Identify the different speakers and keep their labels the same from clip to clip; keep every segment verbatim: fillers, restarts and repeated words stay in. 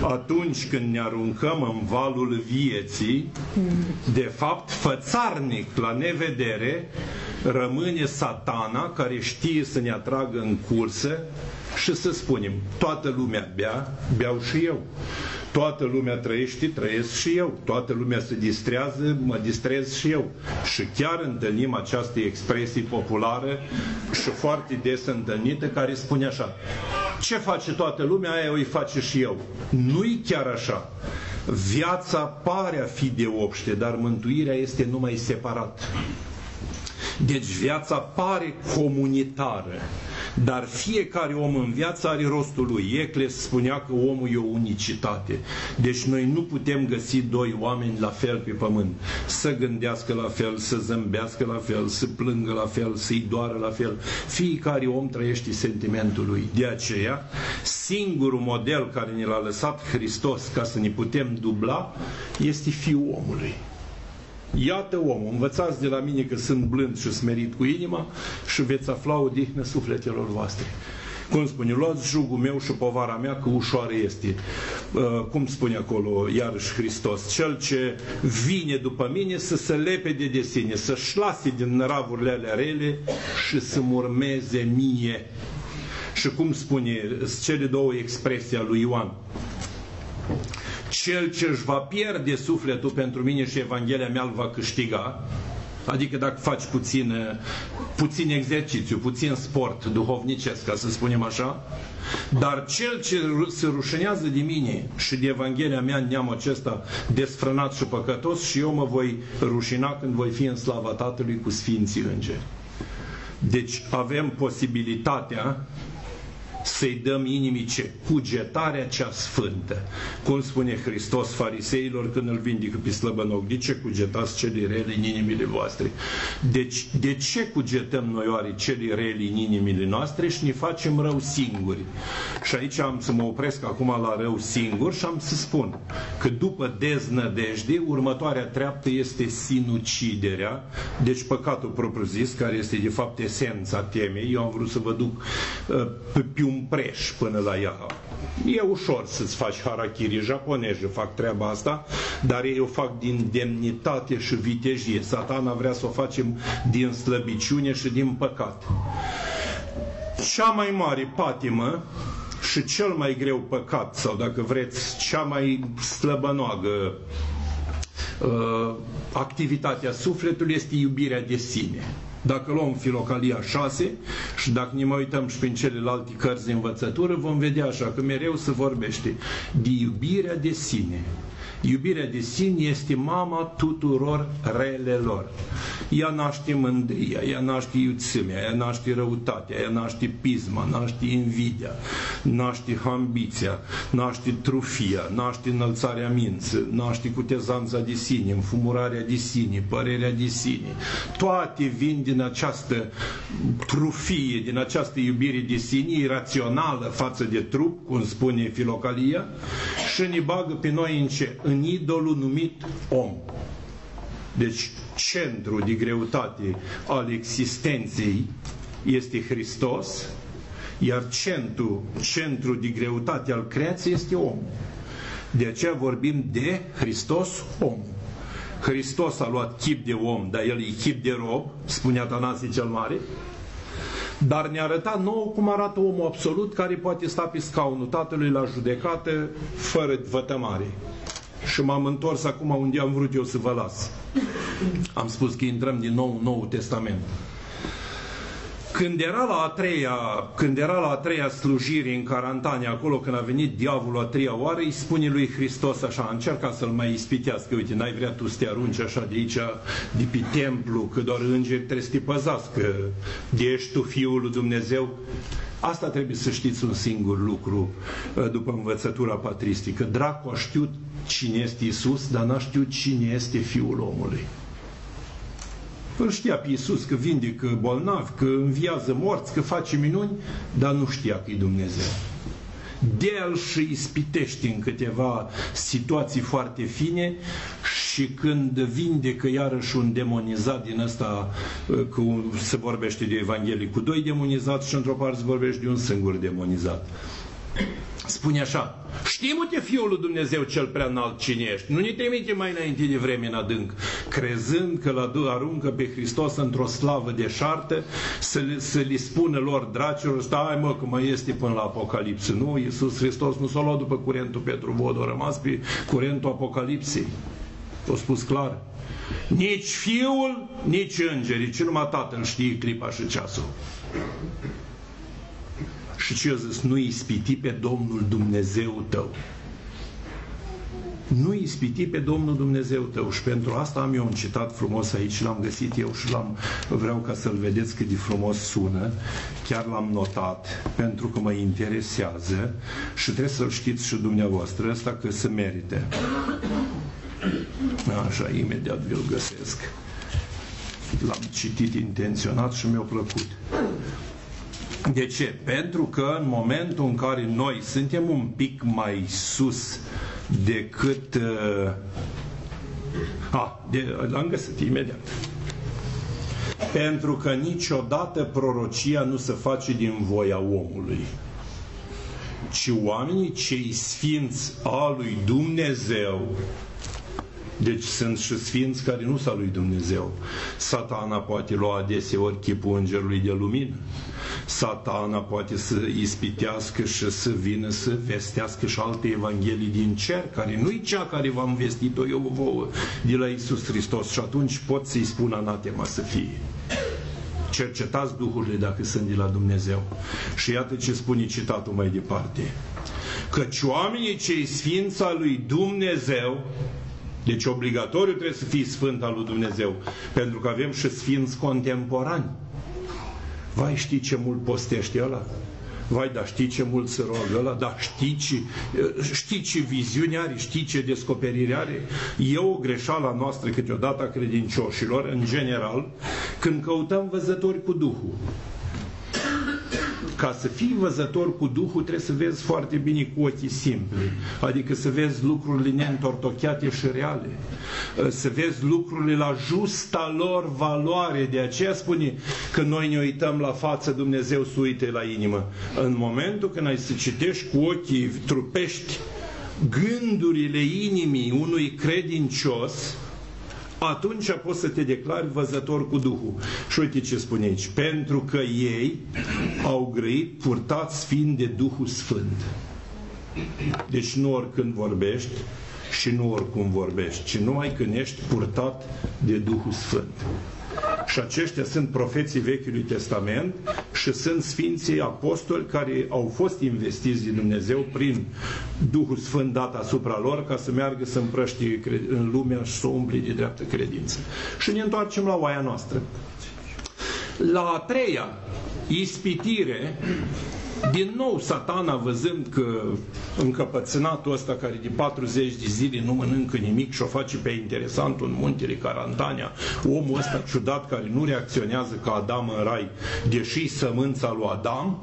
Speaker 1: atunci când ne aruncăm în valul vieții, de fapt, fățarnic, la nevedere, rămâne Satana, care știe să ne atragă în cursă și să spunem, toată lumea bea, beau și eu. Toată lumea trăiește, trăiesc și eu. Toată lumea se distrează, mă distrez și eu. Și chiar întâlnim această expresie populară și foarte des întâlnită, care spune așa: ce face toată lumea, aia o face și eu. Nu-i chiar așa. Viața pare a fi de obște, dar mântuirea este numai separat. Deci viața pare comunitară, dar fiecare om în viață are rostul lui. Ecles spunea că omul e o unicitate. Deci noi nu putem găsi doi oameni la fel pe pământ. Să gândească la fel, să zâmbească la fel, să plângă la fel, să-i doară la fel. Fiecare om trăiește sentimentul lui. De aceea, singurul model care ne l-a lăsat Hristos ca să ne putem dubla este Fiul omului. Iată omul, învățați de la mine că sunt blând și smerit cu inima și veți afla odihnă sufletelor voastre. Cum spune, luați jugul meu și povara mea, că ușoară este. Uh, cum spune acolo iarăși Hristos, cel ce vine după mine să se lepede de sine, să-și lase din năravurile alea rele și să-mi urmeze mie. Și cum spune cele două expresii a lui Ioan, cel ce își va pierde sufletul pentru mine și Evanghelia mea îl va câștiga. Adică dacă faci puțin, puțin exercițiu, puțin sport duhovnicesc, ca să spunem așa, dar cel ce se rușinează de mine și de Evanghelia mea în neamul acesta desfrânat și păcătos, și eu mă voi rușina când voi fi în slava Tatălui cu Sfinții Îngeri. Deci avem posibilitatea să-i dăm inimii ce? Cugetarea cea sfântă. Cum spune Hristos fariseilor când îl vindică pe slăbănoc, de ce cugetați cele rele în inimile voastre? Deci, de ce cugetăm noi oare cele rele în inimile noastre și ne facem rău singuri? Și aici am să mă opresc acum la rău singur și am să spun că după deznădejde, următoarea treaptă este sinuciderea, deci păcatul propriu-zis, care este de fapt esența temei. Eu am vrut să vă duc uh, pe un preș până la ea. E ușor să-ți faci harakiri, japonezi fac treaba asta, dar ei o fac din demnitate și vitejie. Satana vrea să o facem din slăbiciune și din păcat. Cea mai mare patimă și cel mai greu păcat, sau dacă vreți, cea mai slăbănoagă uh, activitatea sufletului este iubirea de sine. Dacă luăm Filocalia șase și dacă ne mai uităm și prin celelalte cărți de învățătură, vom vedea așa că mereu se vorbește de iubirea de sine. Iubirea de sine este mama tuturor relelor. Ea naște mândria, ea naște iuțimea, ea naște răutatea, ea naște pisma, naște invidia, naște ambiția, naște trufia, naște înălțarea minții, naște cutezanța de sine, înfumurarea de sine, părerea de sine. Toate vin din această trufie, din această iubire de sine, irațională față de trup, cum spune Filocalia, și ne bagă pe noi în ce? În idolul numit om. Deci centru de greutate al existenței este Hristos, iar centru, centru de greutate al creației este om. De aceea vorbim de Hristos om. Hristos a luat chip de om, dar el e chip de rob, spunea Atanasie cel Mare, dar ne arăta nouă cum arată omul absolut care poate sta pe scaunul Tatălui la judecată fără vătămare. Și m-am întors acum unde am vrut eu să vă las. Am spus că intrăm din nou în Noul Testament. Când era la a treia, când era la a treia slujire în Carantania, acolo când a venit diavolul a treia oară, îi spune lui Hristos așa, încerca să-l mai ispitească, uite, n-ai vrea tu să te arunci așa de aici, de pe templu, că doar îngeri trebuie să te păzească, de ești tu Fiul lui Dumnezeu. Asta trebuie să știți un singur lucru după învățătura patristică. Dracu a știut cine este Iisus, dar n-a știut cine este Fiul omului. Îl știa pe Iisus că vindecă bolnavi, că înviază morți, că face minuni, dar nu știa că e Dumnezeu. De-el și ispitește în câteva situații foarte fine și când vindecă iarăși un demonizat din ăsta, că se vorbește de Evanghelie cu doi demonizați și într-o parte se vorbește de un singur demonizat. spune așa: știu-te, Fiul lui Dumnezeu cel prea înalt cine ești, nu ne trimite mai înainte de vreme în adânc, crezând că l aruncă pe Hristos într-o slavă deșartă, să le, să le spună lor dracilor, stai mă că mai este până la Apocalipsă. Nu, Iisus Hristos nu s-a luat după curentul Petru Vodă, a rămas pe curentul Apocalipsei. A spus clar: nici Fiul, nici îngerii, ci numai Tatăl știe clipa și ceasul. Și ce a zis? Nu ispiti pe Domnul Dumnezeu tău. Nu ispiti pe Domnul Dumnezeu tău. Și pentru asta am eu un citat frumos aici, l-am găsit eu și l-am, vreau ca să-l vedeți cât de frumos sună. Chiar l-am notat pentru că mă interesează și trebuie să-l știți și dumneavoastră, ăsta că se merite. Așa, imediat vi-l găsesc. L-am citit intenționat și mi-a plăcut. De ce? Pentru că în momentul în care noi suntem un pic mai sus decât... Uh, a, de, l-am găsit imediat. Pentru că niciodată prorocia nu se face din voia omului, ci oamenii cei sfinți a lui Dumnezeu. Deci sunt și sfinți care nu sunt al lui Dumnezeu. Satana poate lua adeseori chipul îngerului de lumină. Satana poate să ispitească și să vină să vestească și alte evanghelii din cer, care nu-i cea care v-am vestit-o eu vouă de la Iisus Hristos. Și atunci pot să-i spun anatema să fie. Cercetați duhurile dacă sunt de la Dumnezeu. Și iată ce spune citatul mai departe: căci oamenii cei sfinți al lui Dumnezeu. Deci obligatoriu trebuie să fii sfânt al lui Dumnezeu, pentru că avem și sfinți contemporani. Vai, știi ce mult postește ăla? Vai, dar știi ce mult se roagă ăla? Dar știi ce, știi ce viziune are? Știi ce descoperire are? E o greșeală a noastră câteodată a credincioșilor, în general, când căutăm văzători cu Duhul. Ca să fii văzător cu Duhul trebuie să vezi foarte bine cu ochii simpli, adică să vezi lucrurile neîntortocheate și reale, să vezi lucrurile la justa lor valoare. De aceea spune că noi ne uităm la față, Dumnezeu să uite la inimă. În momentul când ai să citești cu ochii trupești gândurile inimii unui credincios, atunci poți să te declari văzător cu Duhul. Și uite ce spune aici: pentru că ei au grăit purtați fiind de Duhul Sfânt. Deci nu oricând vorbești și nu oricum vorbești, ci numai când ești purtat de Duhul Sfânt. Și aceștia sunt profeții Vechiului Testament și sunt sfinții apostoli care au fost investiți de Dumnezeu prin Duhul Sfânt dat asupra lor ca să meargă să împrăștie în lumea și să o umple de dreaptă credință. Și ne întoarcem la oaia noastră. La a treia ispitire, din nou Satana, văzând că încăpățânatul ăsta care de patruzeci de zile nu mănâncă nimic și o face pe interesantul în muntele Carantania, omul ăsta ciudat care nu reacționează ca Adam în rai, deși sămânța lui Adam,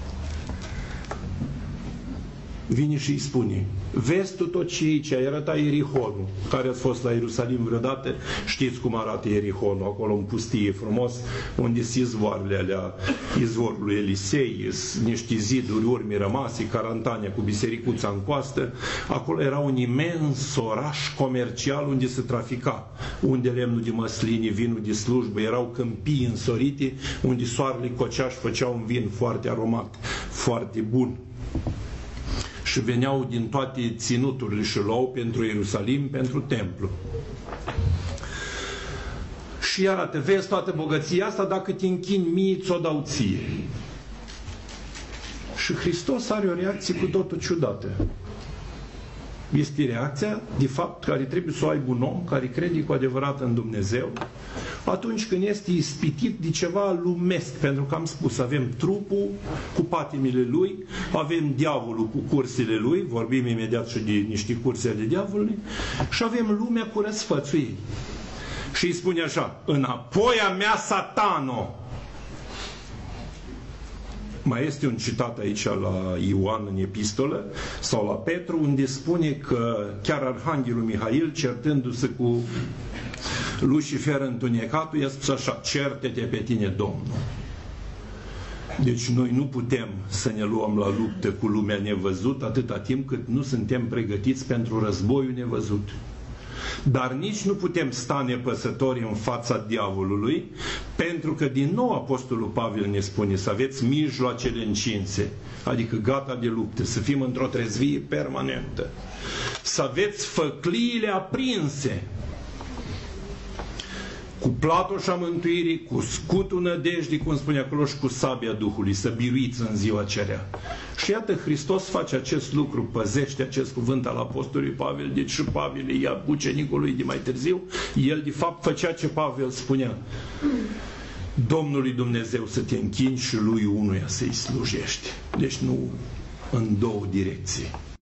Speaker 1: vine și îi spune: vezi tu tot ce aici, ai arătat Ierihonul. Care ați fost la Ierusalim vreodată, știți cum arată Ierihonul, acolo în pustie frumos, unde sunt izvoarele alea, izvorul lui Elisei, niște ziduri, urmi rămase, Carantania cu bisericuța în coastă. Acolo era un imens oraș comercial unde se trafica, unde lemnul de măsline, vinul de slujbă, erau câmpii însorite, unde soarele cocea și făcea un vin foarte aromat, foarte bun. Și veneau din toate ținuturile și luau pentru Ierusalim, pentru templu. Și arată: vezi toată bogăția asta, dacă te închini mie, ți-o dau ție. Și Hristos are o reacție cu totul ciudată. Este reacția, de fapt, care trebuie să o aibă un om care crede cu adevărat în Dumnezeu, atunci când este ispitit de ceva lumesc. Pentru că am spus, avem trupul cu patimile lui, avem diavolul cu cursile lui, vorbim imediat și de niște curse ale diavolului, și avem lumea cu răsfățul ei. Și îi spune așa: înapoi a mea, Satano! Mai este un citat aici la Ioan în epistolă sau la Petru, unde spune că chiar Arhanghelul Mihail, certându-se cu Lucifer întunecatul, i-a spus așa: certe-te pe tine, Domnul. Deci noi nu putem să ne luăm la luptă cu lumea nevăzută atâta timp cât nu suntem pregătiți pentru războiul nevăzut. Dar nici nu putem sta nepăsători în fața diavolului, pentru că din nou Apostolul Pavel ne spune să aveți mijloacele încinse, adică gata de luptă, să fim într-o trezvie permanentă, să aveți făcliile aprinse, cu platoșa mântuirii, cu scutul nădejdii, cum spune acolo, și cu sabia Duhului, să biruiți în ziua cerea. Și iată, Hristos face acest lucru, păzește acest cuvânt al Apostolului Pavel, deci și Pavel ia ucenicului de mai târziu, el de fapt făcea ce Pavel spunea: Domnului Dumnezeu să te închini și lui unuia să-i slujești. Deci nu în două direcții.